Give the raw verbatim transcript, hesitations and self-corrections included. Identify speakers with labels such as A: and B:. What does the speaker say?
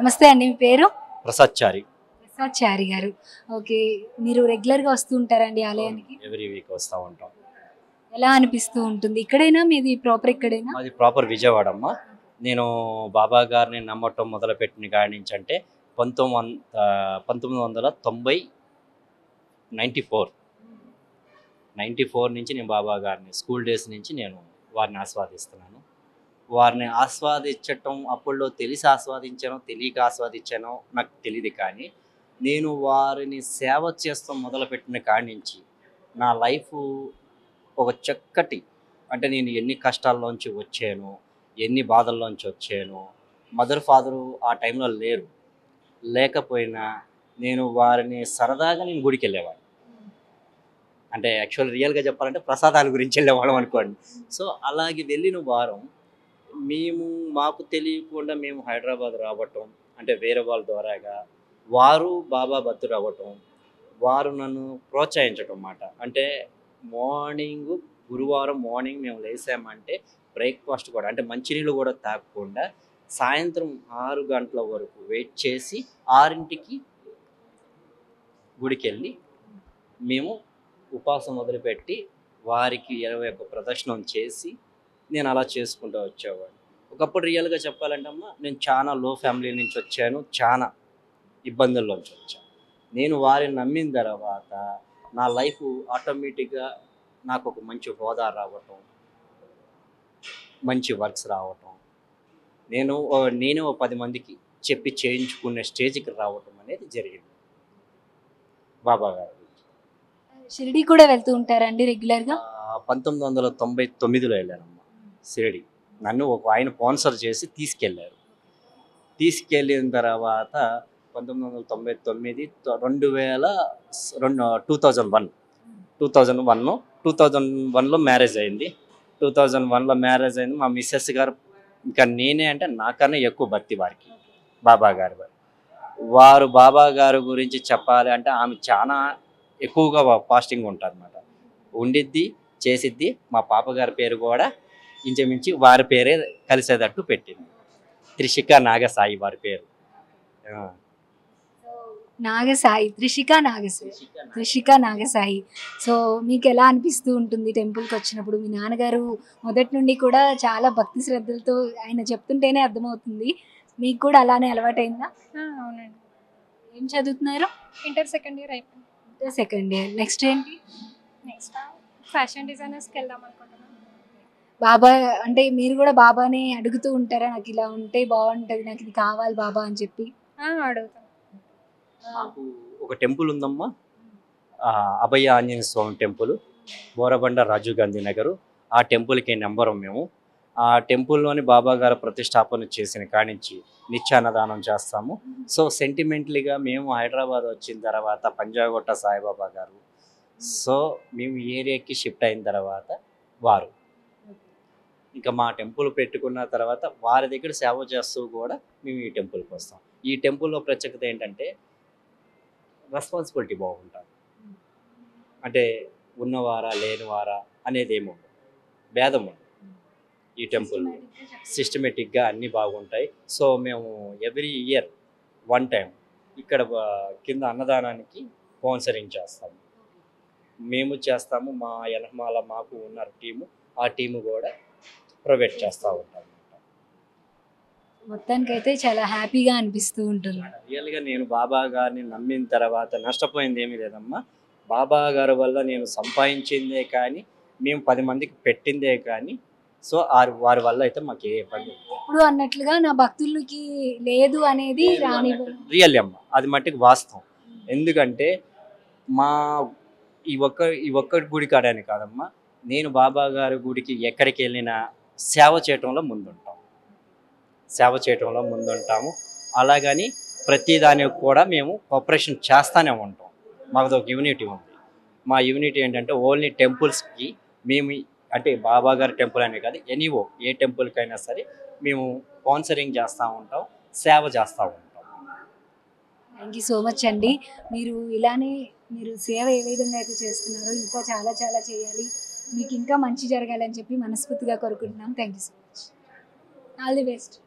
A: నమస్తే అండి. మీ పేరు?
B: ప్రసాద్ చారి.
A: ప్రసాద్ చారి గారు. ఓకే. మీరు రెగ్యులర్‌గా వస్తూ ఉంటారండి ఆలయానికి?
B: ఎవ్రీ వీక్ వస్తా ఉంటాం.
A: ఎలా అనిపిస్తూ ఉంటుంది? ఇక్కడేనా మీది ప్రాపర్ ఇక్కడేనా?
B: మాది ప్రాపర్ విజయవాడ అమ్మ. నేను బాబా గారిని నమ్మటం మొదలుపెట్టిన కాడి నుంచి అంటే పంతొమ్మిది వం ఆహ్, పంతొమ్మిది వందల తొంభై తొంభై నాలుగు తొంభై నాలుగు నుంచి నేను బాబా గారిని స్కూల్ డేస్ నుంచి నేను వారిని ఆస్వాదిస్తున్నాను. వారిని ఆస్వాదించటం అప్పట్లో తెలిసి ఆస్వాదించానో, తెలియక ఆస్వాదించానో నాకు తెలీదు కానీ, నేను వారిని సేవ చేస్తాం మొదలుపెట్టిన కాడి నుంచి నా లైఫు ఒక చక్కటి అంటే నేను ఎన్ని కష్టాల్లోంచి వచ్చాను, ఎన్ని బాధల్లోంచి వచ్చాను. మదర్, ఫాదరు ఆ టైంలో లేరు. లేకపోయినా నేను వారిని సరదాగా నేను గుడికెళ్ళేవాడిని. అంటే యాక్చువల్ రియల్‌గా చెప్పాలంటే ప్రసాదాల గురించి వెళ్ళేవాళ్ళం అనుకోండి. సో, అలాగే వెళ్ళిన వారం మేము మాకు తెలియకుండా మేము హైదరాబాద్ రావటం, అంటే వేరే వాళ్ళ ద్వారాగా వారు బాబా భక్తుడు అవ్వటం, వారు నన్ను ప్రోత్సహించటం మాట. అంటే మార్నింగు గురువారం మార్నింగ్ మేము లేసామంటే బ్రేక్‌ఫాస్ట్ కూడా అంటే మంచినీళ్ళు కూడా తాగకుండా సాయంత్రం ఆరు గంటల వరకు వెయిట్ చేసి ఆరుకి గుడికెళ్ళి మేము ఉపవాసం మొదలుపెట్టి వారికి ఇరవై ఒక్క ప్రదక్షిణం చేసి నేను అలా చేసుకుంటూ వచ్చేవాడిని. ఒకప్పుడు రియల్‌గా చెప్పాలంటే అమ్మ నేను చాలా లో ఫ్యామిలీ నుంచి వచ్చాను. చాలా ఇబ్బందుల్లోంచి వచ్చాను. నేను వారిని నమ్మిన తర్వాత నా లైఫ్ ఆటోమేటిక్‌గా నాకు ఒక మంచి హోదా రావటం, మంచి వర్క్స్ రావటం, నేను ఓ నేనే ఓ పది మందికి చెప్పి చేయించుకునే స్టేజ్‌కి రావటం అనేది జరిగింది. బాబా గారు.
A: షిరిడి కూడా వెళ్తూ ఉంటారండి రెగ్యులర్‌గా?
B: ఆహ్, పంతొమ్మిది వందల తొంభై తొమ్మిదిలో వెళ్ళానమ్మా షిరిడి. నన్ను ఒక ఆయన స్పాన్సర్ చేసి తీసుకెళ్లారు. తీసుకెళ్ళిన తర్వాత పంతొమ్మిది వందల తొంభై తొమ్మిది రెండు వేల రెండు two thousand one two thousand one two thousand వన్‌లో మ్యారేజ్ అయింది. టూ థౌజండ్ వన్‌లో మ్యారేజ్ అయింది. మా మిసెస్ గారు ఇంకా నేనే అంటే నాకన్నా ఎక్కువ భక్తి వారికి. బాబా గారి వారు. వారు బాబా గారి గురించి చెప్పాలి అంటే ఆమె చాలా ఎక్కువగా ఫాస్టింగ్ ఉంటారన్నమాట. ఉండిద్ది, చేసిద్ది. మా పాప గారి పేరు కూడా ఇంచుమించు వారి పేరే కలిసేటట్టు పెట్టింది. త్రిషిక నాగసాయి వారి పేరు. ఆ!
A: నాగసాయి. త్రిషిక నాగసాయి. త్రిషిక నాగసాయి. సో, మీకెలా అనిపిస్తూ ఉంటుంది టెంపుల్‌కొచ్చినప్పుడు? మీ నాన్నగారు మొదటి నుండి కూడా చాలా భక్తి శ్రద్ధలతో ఆయన చెప్తుంటేనే అర్థమవుతుంది. మీకు కూడా అలానే అలవాటయిందా?
C: ఆ! అవునండి.
A: ఏం చదువుతున్నారు?
C: ఇంటర్ సెకండ్ ఇయర్ అయిపోయింది.
A: Inter second year. నెక్స్ట్ ఏంటి?
C: నెక్స్టా ఫ్యాషన్ డిజైనర్స్‌కి వెళ్దాం అనుకుంటున్నాను.
A: బాబా అంటే మీరు కూడా బాబాని అడుగుతూ ఉంటారా? నాకిలా ఉంటే బావుంటది. నాకిది కావాలి బాబా అని చెప్పి?
C: ఆ! అడుగుతాను.
B: మాకు ఒక టెంపుల్ ఉందమ్మా. ఆహ్, అభయ ఆంజనేయ స్వామి టెంపుల్. బోరబండ రాజీవ్ గాంధీ నగరు. ఆ టెంపుల్‌కి నంబరం మేము. ఆ టెంపుల్‌లోని బాబా గారు ప్రతిష్టాపన చేసిన కానించి నిత్యాన్నదానం చేస్తాము. సో, సెంటిమెంటల్‌గా మేము హైదరాబాద్ వచ్చిన తర్వాత పంజాగుట్ట సాయిబాబా గారు. సో, మేము ఈ ఏరియాకి షిఫ్ట్ అయిన తర్వాత వారు. ఇంకా మా టెంపుల్ పెట్టుకున్న తర్వాత వారి దగ్గర సేవ చేస్తూ కూడా మేము ఈ టెంపుల్‌కి వస్తాం. ఈ టెంపుల్‌లో ప్రత్యేకత ఏంటంటే రెస్పాన్సిబిలిటీ బాగుంటుంది. అంటే ఉన్నవారా లేనివారా అనేది ఏమి ఉండదు. భేదం ఉండదు. ఈ టెంపుల్ సిస్టమేటిక్గా అన్నీ బాగుంటాయి. సో మేము ఎవ్రీ ఇయర్ వన్ టైం ఇక్కడ బ- కింద అన్నదానానికి స్పాన్సరింగ్ చేస్తాము. మేము చేస్తాము. మా ఎనహమాల మాకు ఉన్న టీము ఆ టీము కూడా ప్రొవైడ్ చేస్తూ ఉంటాం.
A: మొత్తానికైతే చాలా హ్యాపీగా అనిపిస్తూ ఉంటుంది.
B: రియల్గా నేను బాబా గారిని నమ్మిన తర్వాత నష్టపోయింది ఏమీ లేదమ్మా. బాబా గారి వల్ల నేను సంపాదించిందే కానీ మేము పది మందికి పెట్టిందే కానీ సో ఆరు వారి వల్ల అయితే మాకు ఏ ఇబ్బంది లేదు.
A: ఇప్పుడు అన్నట్లుగా నా భక్తులకి లేదు అనేది రాని
B: రియల్ అమ్మ అది మట్టికి వాస్తవం. ఎందుకంటే మా ఈ ఒక్క ఈ ఒక్క గుడి కాడని కాదమ్మా, నేను బాబా గారి గుడికి ఎక్కడికి వెళ్ళినా సేవ చేయటంలో ముందుంటాం సేవ చేయటంలో ముందుంటాము. అలాగని ప్రతిదానికి కూడా మేము కోఆపరేషన్ చేస్తూనే ఉంటాం. మాకు ఒక యూనిటీ ఉంది. మా యూనిటీ ఏంటంటే ఓన్లీ టెంపుల్స్కి మేము అంటే బాబా గారి టెంపుల్ అనే కాదు ఎనీవో ఏ టెంపుల్కైనా సరే మేము స్పాన్సరింగ్ చేస్తూ ఉంటాం, సేవ చేస్తూ ఉంటాం.
A: థ్యాంక్ యూ సో మచ్ అండి. మీరు ఇలానే మీరు సేవ ఏ విధంగా అయితే చేస్తున్నారో ఇంకా చాలా చాలా చేయాలి. మీకు ఇంకా మంచి జరగాలని చెప్పి మనస్ఫూర్తిగా కోరుకుంటున్నాం. Thank you so much. All the best.